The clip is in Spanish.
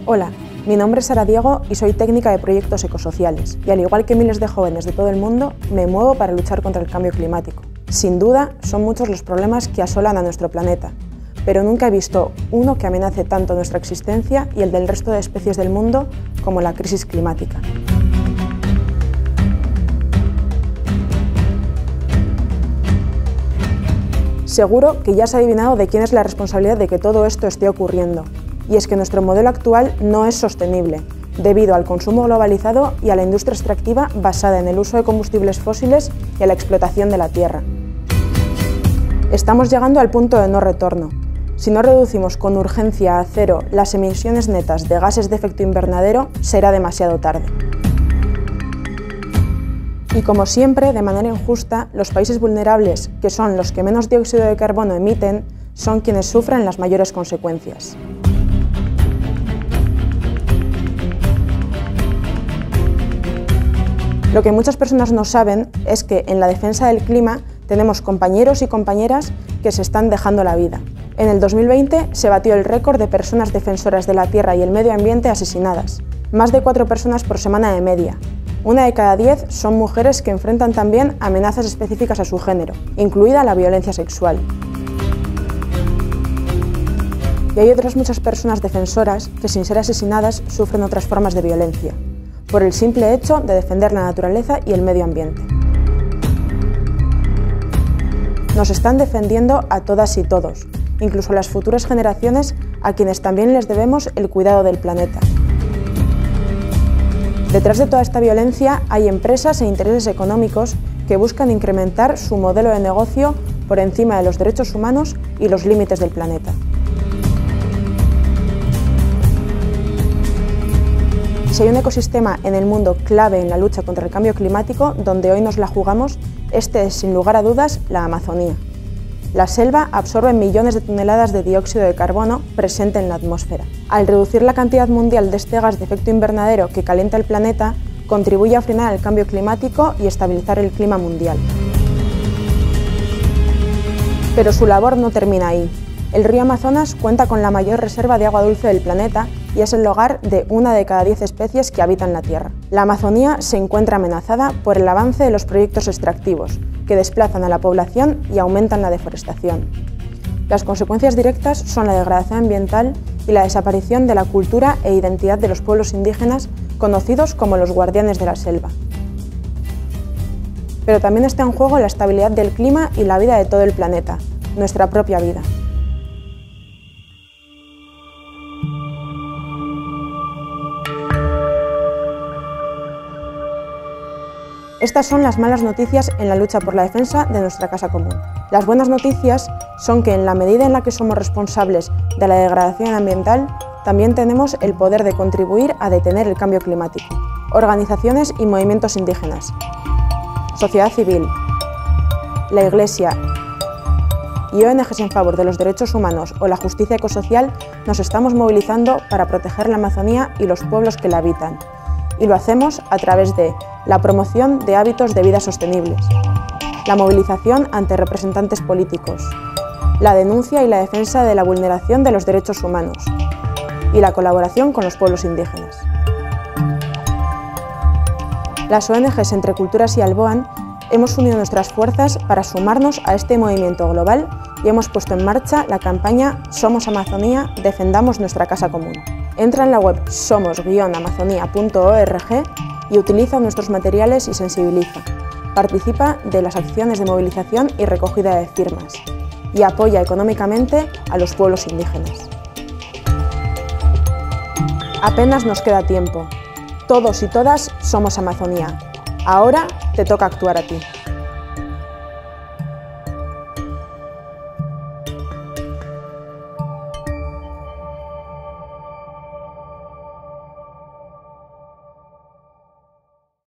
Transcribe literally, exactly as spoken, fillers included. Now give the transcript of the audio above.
Hola, mi nombre es Sara Diego y soy técnica de proyectos ecosociales y al igual que miles de jóvenes de todo el mundo, me muevo para luchar contra el cambio climático. Sin duda, son muchos los problemas que asolan a nuestro planeta, pero nunca he visto uno que amenace tanto nuestra existencia y el del resto de especies del mundo como la crisis climática. Seguro que ya se ha adivinado de quién es la responsabilidad de que todo esto esté ocurriendo. Y es que nuestro modelo actual no es sostenible, debido al consumo globalizado y a la industria extractiva basada en el uso de combustibles fósiles y a la explotación de la tierra. Estamos llegando al punto de no retorno. Si no reducimos con urgencia a cero las emisiones netas de gases de efecto invernadero, será demasiado tarde. Y como siempre, de manera injusta, los países vulnerables, que son los que menos dióxido de carbono emiten, son quienes sufren las mayores consecuencias. Lo que muchas personas no saben es que en la defensa del clima tenemos compañeros y compañeras que se están dejando la vida. En el dos mil veinte se batió el récord de personas defensoras de la tierra y el medio ambiente asesinadas, más de cuatro personas por semana de media. Una de cada diez son mujeres que enfrentan también amenazas específicas a su género, incluida la violencia sexual. Y hay otras muchas personas defensoras que sin ser asesinadas sufren otras formas de violencia, por el simple hecho de defender la naturaleza y el medio ambiente. Nos están defendiendo a todas y todos, incluso a las futuras generaciones a quienes también les debemos el cuidado del planeta. Detrás de toda esta violencia hay empresas e intereses económicos que buscan incrementar su modelo de negocio por encima de los derechos humanos y los límites del planeta. Si hay un ecosistema en el mundo clave en la lucha contra el cambio climático, donde hoy nos la jugamos, este es, sin lugar a dudas, la Amazonía. La selva absorbe millones de toneladas de dióxido de carbono presente en la atmósfera. Al reducir la cantidad mundial de este gas de efecto invernadero que calienta el planeta, contribuye a frenar el cambio climático y estabilizar el clima mundial. Pero su labor no termina ahí. El río Amazonas cuenta con la mayor reserva de agua dulce del planeta y es el hogar de una de cada diez especies que habitan la Tierra. La Amazonía se encuentra amenazada por el avance de los proyectos extractivos, que desplazan a la población y aumentan la deforestación. Las consecuencias directas son la degradación ambiental y la desaparición de la cultura e identidad de los pueblos indígenas conocidos como los guardianes de la selva. Pero también está en juego la estabilidad del clima y la vida de todo el planeta, nuestra propia vida. Estas son las malas noticias en la lucha por la defensa de nuestra casa común. Las buenas noticias son que en la medida en la que somos responsables de la degradación ambiental, también tenemos el poder de contribuir a detener el cambio climático. Organizaciones y movimientos indígenas, sociedad civil, la Iglesia y O N Ges en favor de los derechos humanos o la justicia ecosocial nos estamos movilizando para proteger la Amazonía y los pueblos que la habitan. Y lo hacemos a través de la promoción de hábitos de vida sostenibles, la movilización ante representantes políticos, la denuncia y la defensa de la vulneración de los derechos humanos y la colaboración con los pueblos indígenas. Las O N Ges Entre Culturas y Alboan hemos unido nuestras fuerzas para sumarnos a este movimiento global y hemos puesto en marcha la campaña Somos Amazonía, defendamos nuestra casa común. Entra en la web somos guion amazonia punto org y utiliza nuestros materiales y sensibiliza. Participa de las acciones de movilización y recogida de firmas y apoya económicamente a los pueblos indígenas. Apenas nos queda tiempo. Todos y todas somos Amazonía. Ahora te toca actuar a ti.